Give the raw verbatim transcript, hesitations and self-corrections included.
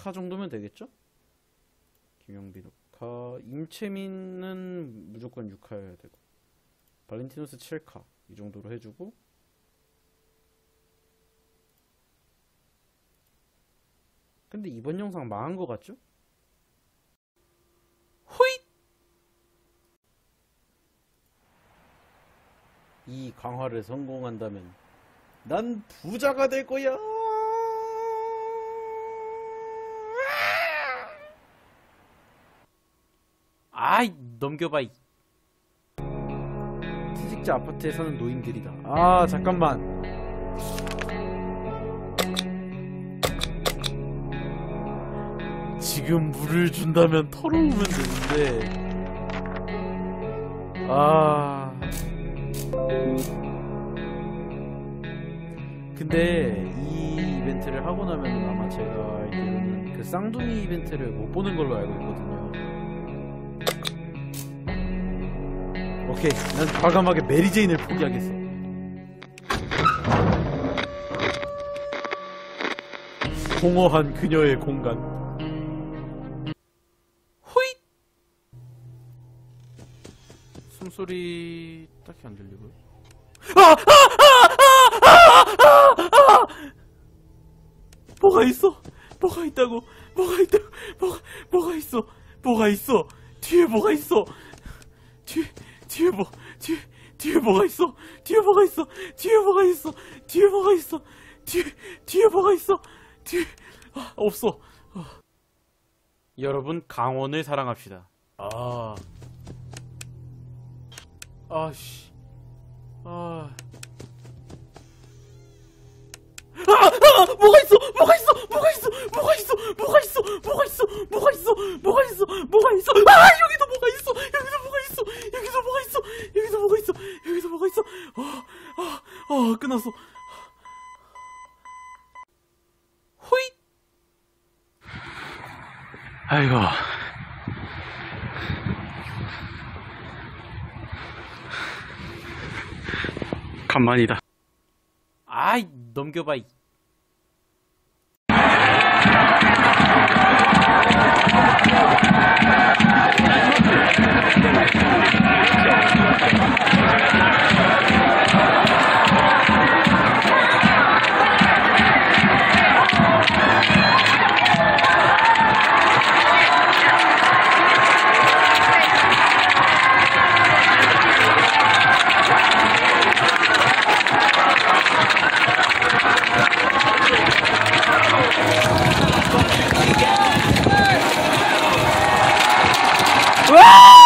카 정도면 되겠죠? 김영빈 오 카, 임채민은 무조건 육 카여야 되고, 발렌티노스 칠 카 이 정도로 해주고, 근데 이번 영상 망한 거 같죠? 호잇! 이 강화를 성공한다면 난 부자가 될 거야. 아이, 넘겨봐. 취직자 아파트에 사는 노인들이다. 아, 잠깐만. 지금 물을 준다면 털어오면 되는데. 아. 근데 이 이벤트를 하고 나면 아마 제가 알기로는 그 쌍둥이 이벤트를 못 보는 걸로 알고 있거든요. 오케이, 난 과감하게 메리제인을 포기하겠어. 공허한 그녀의 공간. 호잇! 숨소리 딱히 안 들리고요. 아! 아! 아! 아! 아! 아! 아! 뭐가 있어? 뭐가 있다고? 뭐가 있다고? 뭐가, 뭐가 있어? 뭐가 있어? 뒤에 뭐가 있어? 뒤에, 뒤에 뭐, 뒤에, 뒤에 뭐가 있어? 뒤에 뭐가 있어? 뒤에 뭐가 있어? 뒤에 뭐가 있어? 뒤에, 뒤에 뭐가 있어? 뒤에, 아, 없어. 아. 여러분, 강원을 사랑합시다. 아. 아씨. 아. 아! 아! 뭐가 있어! 뭐가 있어! 뭐가 있어! 뭐가 있어! 뭐가 있어! 뭐가 있어! 뭐가 있어! 뭐가 있어! 뭐가 있어! 아! 여기도 뭐가 있어! 여기도 뭐가 있어! 여기도 뭐가 있어! 여기도 뭐가 있어! 여기도 뭐가 있어! 아! 아! 아! 끝났어. 호잇! 아이고. 간만이다. 아이, 넘겨봐. 와!